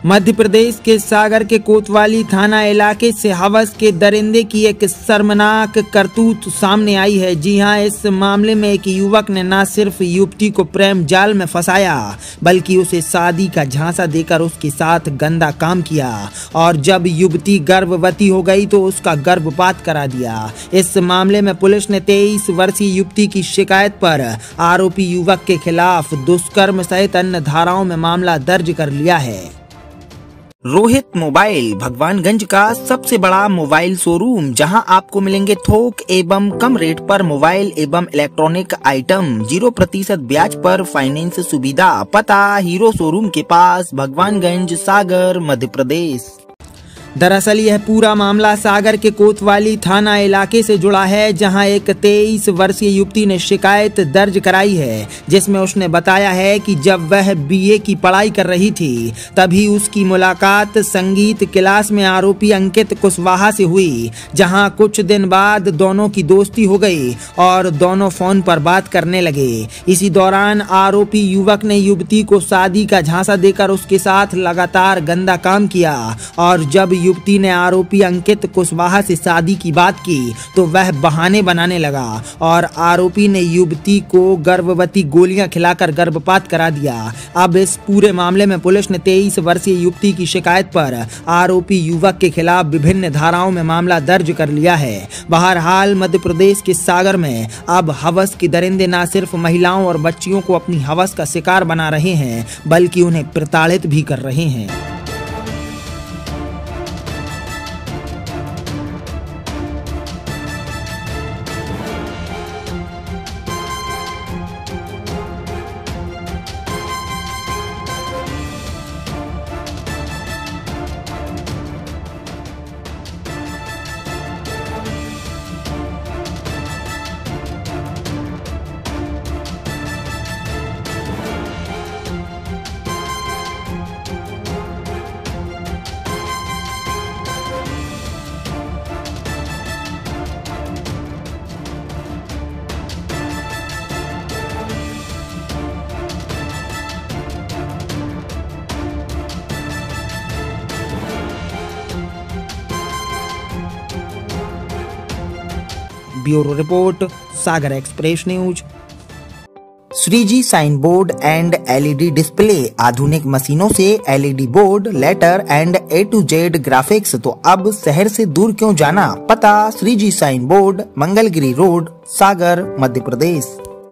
मध्य प्रदेश के सागर के कोतवाली थाना इलाके से हवस के दरिंदे की एक शर्मनाक करतूत सामने आई है। जी हां, इस मामले में एक युवक ने न सिर्फ युवती को प्रेम जाल में फंसाया बल्कि उसे शादी का झांसा देकर उसके साथ गंदा काम किया और जब युवती गर्भवती हो गई तो उसका गर्भपात करा दिया। इस मामले में पुलिस ने 23 वर्षीय युवती की शिकायत पर आरोपी युवक के खिलाफ दुष्कर्म सहित अन्य धाराओं में मामला दर्ज कर लिया है। रोहित मोबाइल भगवानगंज का सबसे बड़ा मोबाइल शोरूम, जहां आपको मिलेंगे थोक एवं कम रेट पर मोबाइल एवं इलेक्ट्रॉनिक आइटम, 0% ब्याज पर फाइनेंस सुविधा। पता हीरो शोरूम के पास, भगवानगंज, सागर, मध्य प्रदेश। दरअसल यह पूरा मामला सागर के कोतवाली थाना इलाके से जुड़ा है, जहां एक 23 वर्षीय युवती ने शिकायत दर्ज कराई है, जिसमें उसने बताया है कि जब वह बीए की पढ़ाई कर रही थी तभी उसकी मुलाकात संगीत क्लास में आरोपी अंकित कुशवाहा से हुई, जहां कुछ दिन बाद दोनों की दोस्ती हो गई और दोनों फोन पर बात करने लगे। इसी दौरान आरोपी युवक ने युवती को शादी का झांसा देकर उसके साथ लगातार गंदा काम किया और जब युवती ने आरोपी अंकित कुशवाहा से शादी की बात की तो वह बहाने बनाने लगा और आरोपी ने युवती को गर्भवती गोलियां खिलाकर गर्भपात करा दिया। अब इस पूरे मामले में पुलिस ने 23 वर्षीय युवती की शिकायत पर आरोपी युवक के खिलाफ विभिन्न धाराओं में मामला दर्ज कर लिया है। बहरहाल मध्य प्रदेश के सागर में अब हवस के दरिंदे न सिर्फ महिलाओं और बच्चियों को अपनी हवस का शिकार बना रहे हैं बल्कि उन्हें प्रताड़ित भी कर रहे हैं। Bureau report, Sagar express news. Shriji sign board and LED display, आधुनिक मशीनों से LED board, letter and A to Z graphics. तो अब शहर से दूर क्यों जाना? पता Shriji sign board, Mangalgiri road, Sagar, Madhya प्रदेश।